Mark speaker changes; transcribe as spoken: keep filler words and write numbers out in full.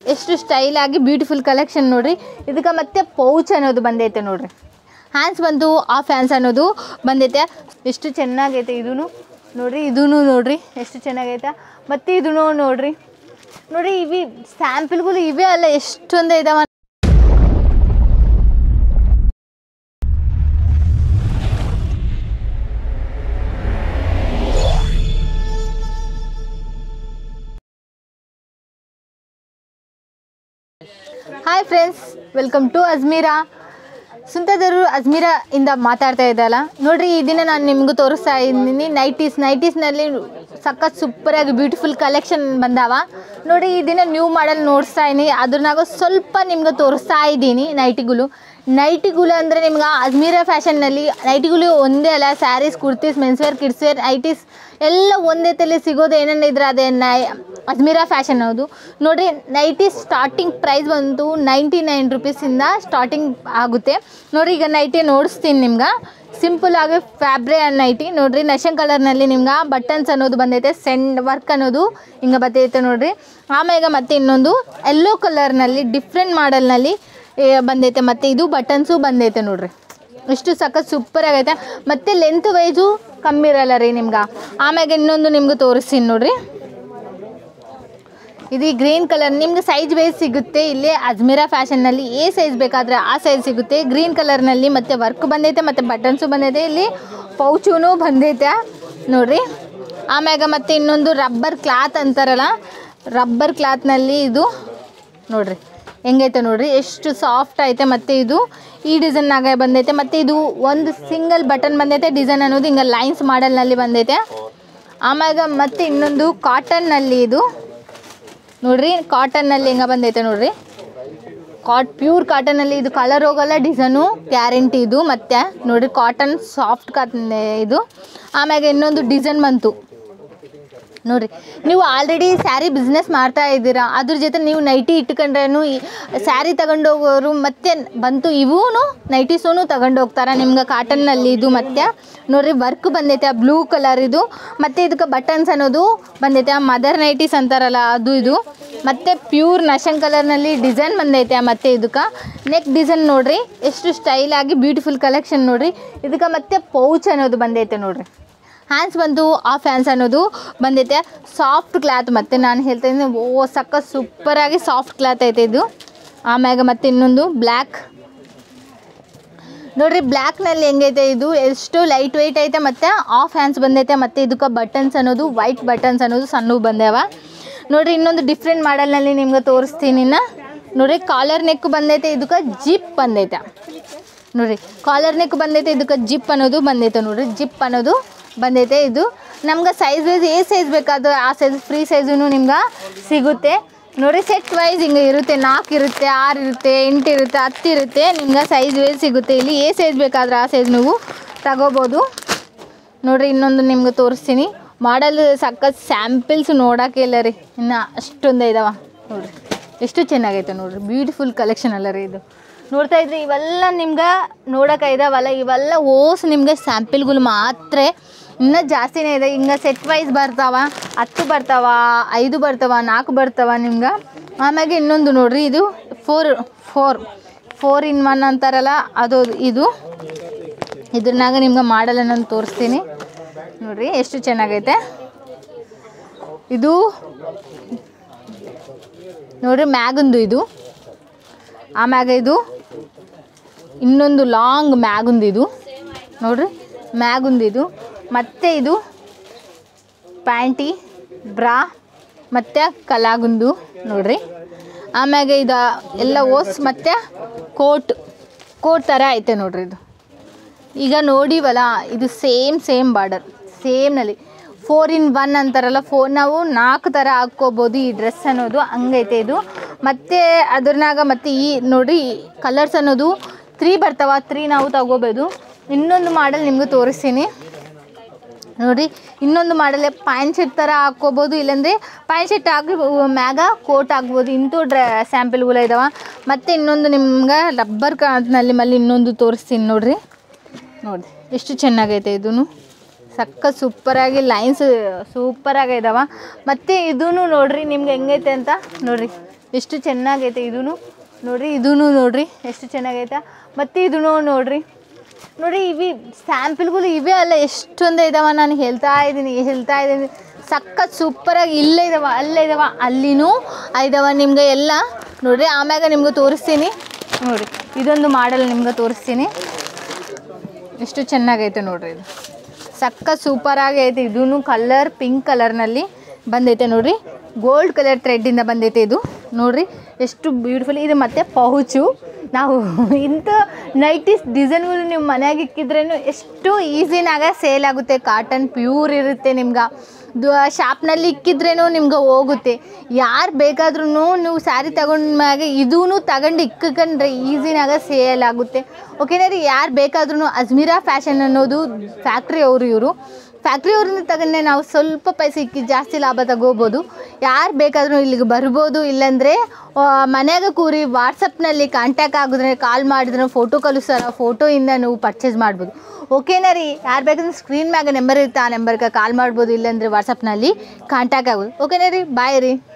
Speaker 1: ಎಷ್ಟು ಸ್ಟೈಲ್ ಆಗಿ beautiful collection ನೋಡ್ರಿ. ಇದಕ್ಕೆ ಮತ್ತೆ ಪೌಚ್ ಅನ್ನೋದು ಬಂದೈತೆ ನೋಡ್ರಿ. ಹ್ಯಾಂಡ್ಸ್ ಬಂದು ಆಫ್ ಹ್ಯಾಂಡ್ಸ್ ಅನ್ನೋದು ಬಂದೈತೆ. ಎಷ್ಟು ಚೆನ್ನಾಗೈತೆ ಇದೂ ನೋಡ್ರಿ. ಇದೂ ನೋಡ್ರಿ ಎಷ್ಟು ಚೆನ್ನಾಗೈತೆ. ಮತ್ತು ಇದೂ ನೋಡ್ರಿ ನೋಡ್ರಿ ಇವಿ ಸ್ಯಾಂಪಲ್ಗಳು ಇವೇ ಅಲ್ಲ ಎಷ್ಟೊಂದೇ ಇದಾವ. Hi friends, welcome to Ajmera. ಸುಂತದರು ಅಜ್ಮೀರಾ ಇಂದ ಮಾತಾಡ್ತಾ ಇದ್ದಲ್ಲ ನೋಡ್ರಿ. ಈ ದಿನ ನಾನು ನಿಮಗೂ ತೋರಿಸ್ತಾ ಇದ್ದೀನಿ ನೈಟೀಸ್. ನೈಟೀಸ್ನಲ್ಲಿ ಸಖತ್ ಸೂಪರಾಗಿ ಬ್ಯೂಟಿಫುಲ್ ಕಲೆಕ್ಷನ್ ಬಂದಾವ ನೋಡಿ. ಈ ದಿನ ನ್ಯೂ ಮಾಡಲ್ ನೋಡಿಸ್ತಾ ಇದ್ದೀನಿ, ಅದ್ರನಾಗ ಸ್ವಲ್ಪ ನಿಮ್ಗೆ ತೋರಿಸ್ತಾ ಇದ್ದೀನಿ ನೈಟಿಗಳು. ನೈಟಿಗಳು ಅಂದರೆ ನಿಮ್ಗೆ ಅಜ್ಮೀರಾ ಫ್ಯಾಷನ್ನಲ್ಲಿ ನೈಟಿಗಳು ಒಂದೇ ಅಲ್ಲ, sarees, kurtis, menswear, kidswear, nighties ಎಲ್ಲ ಒಂದೇ ತಲೆ ಸಿಗೋದು. ಏನೇನು ಇದ್ರೆ ಅದೇ ನೈ ಅಜ್ಮೀರಾ ಫ್ಯಾಷನ್ ಹೌದು ನೋಡಿರಿ. ನೈಟೀಸ್ ಸ್ಟಾರ್ಟಿಂಗ್ ಪ್ರೈಸ್ ಬಂತು ನೈಂಟಿ ನೈನ್ ರುಪೀಸಿಂದ ಸ್ಟಾರ್ಟಿಂಗ್ ಆಗುತ್ತೆ ನೋಡಿರಿ. ಈಗ ನೈಟಿ ನೋಡಿಸ್ತೀನಿ ನಿಮ್ಗೆ. ಸಿಂಪಲ್ ಆಗಿ ಫ್ಯಾಬ್ರೆ ನೈಟಿ ನೋಡಿರಿ. ನಶನ್ ಕಲರ್ನಲ್ಲಿ ನಿಮ್ಗೆ ಬಟನ್ಸ್ ಅನ್ನೋದು ಬಂದೈತೆ, ಸೆಂಡ್ ವರ್ಕ್ ಅನ್ನೋದು ಹಿಂಗೆ ಬರ್ತೈತೆ ನೋಡಿರಿ. ಆಮೇಲೆ ಮತ್ತೆ ಇನ್ನೊಂದು ಯೆಲ್ಲೋ ಕಲರ್ನಲ್ಲಿ ಡಿಫ್ರೆಂಟ್ ಮಾಡಲ್ನಲ್ಲಿ ಬಂದೈತೆ. ಮತ್ತು ಇದು ಬಟನ್ಸು ಬಂದೈತೆ ನೋಡಿರಿ. ಇಷ್ಟು ಸಖತ್ ಸೂಪರ್ ಆಗೈತೆ. ಮತ್ತು ಲೆಂತ್ ವೈಸು ಕಮ್ಮಿ ಇರಲ್ಲ ರೀ ನಿಮ್ಗೆ. ಆಮ್ಯಾಗ ಇನ್ನೊಂದು ನಿಮ್ಗೆ ತೋರಿಸ್ತೀನಿ ನೋಡಿರಿ. ಇದು ಗ್ರೀನ್ ಕಲರ್ ನಿಮ್ಗೆ ಸೈಜ್ ವೈಸ್ ಸಿಗುತ್ತೆ ಇಲ್ಲಿ ಅಜ್ಮೀರಾ ಫ್ಯಾಷನ್ನಲ್ಲಿ. ಏ ಸೈಜ್ ಬೇಕಾದರೆ ಆ ಸೈಜ್ ಸಿಗುತ್ತೆ. ಗ್ರೀನ್ ಕಲರ್ನಲ್ಲಿ ಮತ್ತು ವರ್ಕ್ ಬಂದೈತೆ, ಮತ್ತು ಬಟನ್ಸು ಬಂದೈತೆ, ಇಲ್ಲಿ ಪೌಚೂ ಬಂದೈತೆ ನೋಡಿರಿ. ಆಮ್ಯಾಗ ಮತ್ತು ಇನ್ನೊಂದು ರಬ್ಬರ್ ಕ್ಲಾತ್ ಅಂತಾರಲ್ಲ, ರಬ್ಬರ್ ಕ್ಲಾತ್ನಲ್ಲಿ ಇದು ನೋಡಿರಿ ಹೆಂಗೈತೆ ನೋಡಿರಿ. ಎಷ್ಟು ಸಾಫ್ಟ್ ಐತೆ. ಮತ್ತು ಇದು ಈ ಡಿಸೈನ್ನಾಗ ಬಂದೈತೆ. ಮತ್ತು ಇದು ಒಂದು ಸಿಂಗಲ್ ಬಟನ್ ಬಂದೈತೆ. ಡಿಸೈನ್ ಅನ್ನೋದು ಹಿಂಗೆ ಲೈನ್ಸ್ ಮಾಡಲ್ನಲ್ಲಿ ಬಂದೈತೆ. ಆಮ್ಯಾಗ ಮತ್ತು ಇನ್ನೊಂದು ಕಾಟನ್ನಲ್ಲಿ ಇದು ನೋಡಿರಿ. ಕಾಟನ್ನಲ್ಲಿ ಹೆಂಗೆ ಬಂದೈತೆ ನೋಡಿರಿ. ಕಾಟ್ ಪ್ಯೂರ್ ಕಾಟನಲ್ಲಿ ಇದು ಕಲರ್ ಹೋಗಲ್ಲ, ಡಿಸೈನು ಗ್ಯಾರಂಟಿ ಇದು. ಮತ್ತು ನೋಡಿರಿ ಕಾಟನ್ ಸಾಫ್ಟ್ ಕಾಟನ್ ಇದು. ಆಮ್ಯಾಗ ಇನ್ನೊಂದು ಡಿಸೈನ್ ಬಂತು ನೋಡಿರಿ. ನೀವು ಆಲ್ರೆಡಿ ಸ್ಯಾರಿ ಬಿಸ್ನೆಸ್ ಮಾಡ್ತಾ ಇದ್ದೀರಾ, ಅದ್ರ ಜೊತೆ ನೀವು ನೈಟಿ ಇಟ್ಕೊಂಡ್ರೇನು ಸ್ಯಾರಿ ತಗೊಂಡೋಗೋರು ಮತ್ತೆ ಬಂತು ಇವೂ ನೈಟೀಸೂ ತಗೊಂಡು ಹೋಗ್ತಾರೆ ನಿಮ್ಗೆ ಕಾಟನ್ನಲ್ಲಿ ಇದು. ಮತ್ತು ನೋಡಿರಿ ವರ್ಕ್ ಬಂದೈತೆ ಬ್ಲೂ ಕಲರ್ ಇದು. ಮತ್ತು ಇದಕ್ಕೆ ಬಟನ್ಸ್ ಅನ್ನೋದು ಬಂದೈತೆ, ಮದರ್ ನೈಟೀಸ್ ಅಂತಾರಲ್ಲ ಅದು ಇದು. ಮತ್ತು ಪ್ಯೂರ್ ನಶನ್ ಕಲರ್ನಲ್ಲಿ ಡಿಸೈನ್ ಬಂದೈತೆ. ಮತ್ತು ಇದಕ್ಕೆ ನೆಕ್ ಡಿಸೈನ್ ನೋಡಿರಿ ಎಷ್ಟು ಸ್ಟೈಲಾಗಿ ಬ್ಯೂಟಿಫುಲ್ ಕಲೆಕ್ಷನ್ ನೋಡಿರಿ. ಇದಕ್ಕೆ ಮತ್ತು ಪೌಚ್ ಅನ್ನೋದು ಬಂದೈತೆ ನೋಡಿರಿ. ಹ್ಯಾಂಡ್ಸ್ ಬಂದು ಆಫ್ ಹ್ಯಾಂಡ್ಸ್ ಅನ್ನೋದು ಬಂದೈತೆ. Soft cloth. ಮತ್ತು ನಾನು ಹೇಳ್ತಾ ಇದ್ದೀನಿ ಓ ಸಖತ್ ಸೂಪರಾಗಿ ಸಾಫ್ಟ್ ಕ್ಲಾತ್ ಐತೆ ಇದು. ಆಮ್ಯಾಗ ಮತ್ತು ಇನ್ನೊಂದು ಬ್ಲ್ಯಾಕ್ ನೋಡಿರಿ. ಬ್ಲ್ಯಾಕ್ನಲ್ಲಿ ಹೆಂಗೈತೆ ಇದು ಎಷ್ಟು ಲೈಟ್ ವೆಯ್ಟ್ ಐತೆ. ಮತ್ತು ಆಫ್ ಹ್ಯಾಂಡ್ಸ್ ಬಂದೈತೆ. ಮತ್ತು ಇದಕ್ಕೆ ಬಟನ್ಸ್ ಅನ್ನೋದು ವೈಟ್ ಬಟನ್ಸ್ ಅನ್ನೋದು ಸಣ್ಣ ಬಂದೇವ ನೋಡಿರಿ. ಇನ್ನೊಂದು ಡಿಫ್ರೆಂಟ್ ಮಾಡಲ್ನಲ್ಲಿ ನಿಮ್ಗೆ ತೋರಿಸ್ತೀನಿ ಇನ್ನು ನೋಡಿರಿ. ಕಾಲರ್ ನೆಕ್ ಬಂದೈತೆ, ಇದಕ್ಕೆ ಜಿಪ್ ಬಂದೈತೆ ನೋಡಿರಿ. ಕಾಲರ್ ನೆಕ್ ಬಂದೈತೆ, ಇದಕ್ಕೆ ಜಿಪ್ ಅನ್ನೋದು ಬಂದೈತೆ ನೋಡಿರಿ. ಜಿಪ್ ಅನ್ನೋದು ಬಂದೈತೆ. ಇದು ನಮ್ಗೆ ಸೈಜ್ ವೈಸ್ ಏ ಸೈಜ್ ಬೇಕಾದ್ರೆ ಆ ಸೈಜ್ ಫ್ರೀ ಸೈಜೂ ನಿಮ್ಗೆ ಸಿಗುತ್ತೆ ನೋಡಿ. ಸೆಟ್ ವೈಸ್ ಹಿಂಗೆ ಇರುತ್ತೆ. ನಾಲ್ಕು ಇರುತ್ತೆ, ಆರು ಇರುತ್ತೆ, ಎಂಟು ಇರುತ್ತೆ, ಹತ್ತು ಇರುತ್ತೆ. ನಿಮ್ಗೆ ಸೈಜ್ ವೈಸ್ ಸಿಗುತ್ತೆ ಇಲ್ಲಿ. ಏ ಸೈಜ್ ಬೇಕಾದ್ರೆ ಆ ಸೈಜ್ ನೀವು ತಗೋಬೋದು ನೋಡಿರಿ. ಇನ್ನೊಂದು ನಿಮ್ಗೆ ತೋರಿಸ್ತೀನಿ ಮಾಡಲ್. ಸಖತ್ ಸ್ಯಾಂಪಲ್ಸ್ ನೋಡೋಕೆ ಇಲ್ಲ ರೀ, ಇನ್ನು ಅಷ್ಟೊಂದು ಇದಾವೆ ನೋಡಿರಿ. ಎಷ್ಟು ಚೆನ್ನಾಗೈತೆ ನೋಡಿರಿ. ಬ್ಯೂಟಿಫುಲ್ ಕಲೆಕ್ಷನ್ ಅಲ್ಲ ರೀ ಇದು. ನೋಡ್ತಾ ಇದ್ರಿ ಇವೆಲ್ಲ ನಿಮ್ಗೆ ನೋಡೋಕೆ ಇದಾವಲ್ಲ, ಇವೆಲ್ಲ ಓಸ್ ನಿಮ್ಗೆ ಸ್ಯಾಂಪಲ್ಗಳು ಮಾತ್ರ. ಇನ್ನೂ ಜಾಸ್ತಿನೇ ಇದೆ. ಹಿಂಗೆ ಸೆಟ್ ವೈಸ್ ಬರ್ತಾವ, ಹತ್ತು ಬರ್ತಾವ, ಐದು ಬರ್ತಾವ, ನಾಲ್ಕು ಬರ್ತಾವ ನಿಮ್ಗೆ. ಆಮ್ಯಾಗೆ ಇನ್ನೊಂದು ನೋಡಿರಿ. ಇದು four four four in one ಅಂತಾರಲ್ಲ ಅದು ಇದು. ಇದ್ರನಾಗ ನಿಮ್ಗೆ ಮಾಡಲ್ಲ ನಾನು ತೋರಿಸ್ತೀನಿ ನೋಡಿರಿ ಎಷ್ಟು ಚೆನ್ನಾಗೈತೆ ಇದು ನೋಡಿರಿ. ಮ್ಯಾಗಂದು ಇದು. ಆಮ್ಯಾಗ ಇದು ಇನ್ನೊಂದು ಲಾಂಗ್ ಮ್ಯಾಗುಂದು ಇದು ನೋಡಿರಿ. ಮ್ಯಾಗುಂದು ಇದು. ಮತ್ತು ಇದು ಪ್ಯಾಂಟಿ ಬ್ರಾ ಮತ್ತು ಕಲಾಗುಂದು ನೋಡಿರಿ. ಆಮ್ಯಾಗ ಇದು ಎಲ್ಲ ಓಸ್ ಮತ್ತು ಕೋಟ್ ಕೋಟ್ ಥರ ಐತೆ ನೋಡಿರಿ ಇದು. ಈಗ ನೋಡಿವಲ್ಲ ಇದು ಸೇಮ್ ಸೇಮ್ ಬಾರ್ಡರ್ ಸೇಮ್ನಲ್ಲಿ ಫೋರ್ ಇನ್ ಒನ್ ಅಂತಾರಲ್ಲ. ಫೋರ್ ನಾವು ನಾಲ್ಕು ಥರ ಹಾಕ್ಕೋಬೋದು ಈ ಡ್ರೆಸ್ ಅನ್ನೋದು ಹಂಗೈತೆ ಇದು. ಮತ್ತು ಅದ್ರನಾಗ ಮತ್ತು ಈ ನೋಡಿ ಕಲರ್ಸ್ ಅನ್ನೋದು ತ್ರೀ ಬರ್ತಾವ. ತ್ರೀ ನಾವು ತಗೋಬೋದು. ಇನ್ನೊಂದು ಮಾಡಲ್ ನಿಮ್ಗೆ ತೋರಿಸ್ತೀನಿ ನೋಡಿ. ಇನ್ನೊಂದು ಮಾಡಲ್ ಪ್ಯಾಂಟ್ ಶರ್ಟ್ ಥರ ಹಾಕ್ಕೋಬೋದು, ಇಲ್ಲಾಂದರೆ ಪ್ಯಾಂಟ್ ಶರ್ಟ್ ಹಾಕಿ ಮ್ಯಾಗ ಕೋಟ್ ಹಾಕ್ಬೋದು. ಇಂಥವು ಡ್ರ ಸ್ಯಾಂಪಲ್ಗಳು ಇದಾವೆ. ಮತ್ತು ಇನ್ನೊಂದು ನಿಮ್ಗೆ ರಬ್ಬರ್ ಕಾಟ್ನಲ್ಲಿ ಮಲ್ಲಿ ಇನ್ನೊಂದು ತೋರಿಸ್ತೀನಿ ನೋಡಿರಿ. ನೋಡಿ ಎಷ್ಟು ಚೆನ್ನಾಗೈತೆ ಇದೂ. ಸಖತ್ ಸೂಪರಾಗಿ ಲೈನ್ಸ್ ಸೂಪರಾಗಿ ಇದಾವೆ. ಮತ್ತು ಇದೂ ನೋಡಿರಿ ನಿಮ್ಗೆ ಹೆಂಗೈತೆ ಅಂತ ನೋಡಿರಿ. ಎಷ್ಟು ಚೆನ್ನಾಗೈತೆ ಇದೂ ನೋಡಿರಿ, ಇದೂ ನೋಡಿರಿ ಎಷ್ಟು ಚೆನ್ನಾಗೈತೆ. ಮತ್ತು ಇದೂ ನೋಡಿರಿ ನೋಡಿ, ಇವಿ ಸ್ಯಾಂಪಲ್ಗಳು ಇವೇ ಅಲ್ಲ, ಎಷ್ಟೊಂದು ಇದಾವೆ. ನಾನು ಹೇಳ್ತಾ ಇದ್ದೀನಿ ಹೇಳ್ತಾ ಇದ್ದೀನಿ ಸಖತ್ ಸೂಪರಾಗಿ ಇಲ್ಲೇ ಇದಾವೆ, ಅಲ್ಲೇ ಇದಾವೆ, ಅಲ್ಲಿನೂ ಇದಾವೆ ನಿಮ್ಗೆ ಎಲ್ಲ ನೋಡಿರಿ. ಆಮ್ಯಾಗ ನಿಮ್ಗೆ ತೋರಿಸ್ತೀನಿ ನೋಡಿರಿ, ಇದೊಂದು ಮಾಡಲ್ ನಿಮ್ಗೆ ತೋರಿಸ್ತೀನಿ. ಎಷ್ಟು ಚೆನ್ನಾಗೈತೆ ನೋಡಿರಿ, ಇದು ಸಖತ್ ಸೂಪರಾಗಿ ಐತೆ. ಇದೂ ಕಲರ್ ಪಿಂಕ್ ಕಲರ್ನಲ್ಲಿ ಬಂದೈತೆ ನೋಡಿರಿ, ಗೋಲ್ಡ್ ಕಲರ್ ಥ್ರೆಡ್ಡಿಂದ ಬಂದೈತೆ ಇದು ನೋಡಿರಿ ಎಷ್ಟು ಬ್ಯೂಟಿಫುಲ್ ಇದು. ಮತ್ತು ಪೌಚು, ನಾವು ಇಂಥ ನೈಟೀಸ್ ಡಿಸೈನ್ಗಳು ನೀವು ಮನೆಯಾಗ ಇಕ್ಕಿದ್ರೇನು ಎಷ್ಟು ಈಸಿನಾಗ ಸೇಲ್ ಆಗುತ್ತೆ. ಕಾಟನ್ ಪ್ಯೂರ್ ಇರುತ್ತೆ, ನಿಮ್ಗೆ ಶಾಪ್ನಲ್ಲಿ ಇಕ್ಕಿದ್ರೇನು ನಿಮ್ಗೆ ಹೋಗುತ್ತೆ. ಯಾರು ಬೇಕಾದ್ರೂ ನೀವು ಸ್ಯಾರಿ ತಗೊಂಡ್ಮ್ಯಾಗ ಇದೂ ತಗೊಂಡು ಇಕ್ಕಂಡ್ರೆ ಈಸಿನಾಗ ಸೇಲ್ ಆಗುತ್ತೆ. ಓಕೆನಾ ರೀ, ಯಾರು ಬೇಕಾದ್ರೂ ಅಜ್ಮೀರಾ ಫ್ಯಾಷನ್ ಅನ್ನೋದು ಫ್ಯಾಕ್ಟ್ರಿ ಅವರು, ಇವರು ಫ್ಯಾಕ್ಟ್ರಿ ಅವ್ರಿಂದ ತಗೊಂಡೆ ನಾವು ಸ್ವಲ್ಪ ಪೈಸೆ ಇಕ್ಕಿ ಜಾಸ್ತಿ ಲಾಭ ತಗೋಬೋದು. ಯಾರು ಬೇಕಾದ್ರೂ ಇಲ್ಲಿಗೆ ಬರ್ಬೋದು. ಇಲ್ಲಾಂದರೆ ಮನ್ಯಾಗ ಕೂರಿ ವಾಟ್ಸಪ್ನಲ್ಲಿ ಕಾಂಟ್ಯಾಕ್ಟ್ ಆಗಿದ್ರೆ ಕಾಲ್ ಮಾಡಿದ್ರೆ ಫೋಟೋ ಕಳಿಸ್ತಾರ, ಫೋಟೋಯಿಂದ ನೀವು ಪರ್ಚೇಸ್ ಮಾಡ್ಬೋದು. ಓಕೆನಾ ರೀ, ಯಾರು ಬೇಕಾದ್ರೆ ಸ್ಕ್ರೀನ್ ಮ್ಯಾಗ ನಂಬರ್ ಇರುತ್ತೆ, ಆ ನಂಬರ್ಗೆ ಕಾಲ್ ಮಾಡ್ಬೋದು, ಇಲ್ಲಾಂದರೆ ವಾಟ್ಸಪ್ನಲ್ಲಿ ಕಾಂಟ್ಯಾಕ್ಟ್ ಆಗೋದು. ಓಕೆನಾ ರೀ, ಬಾಯ್ ರೀ.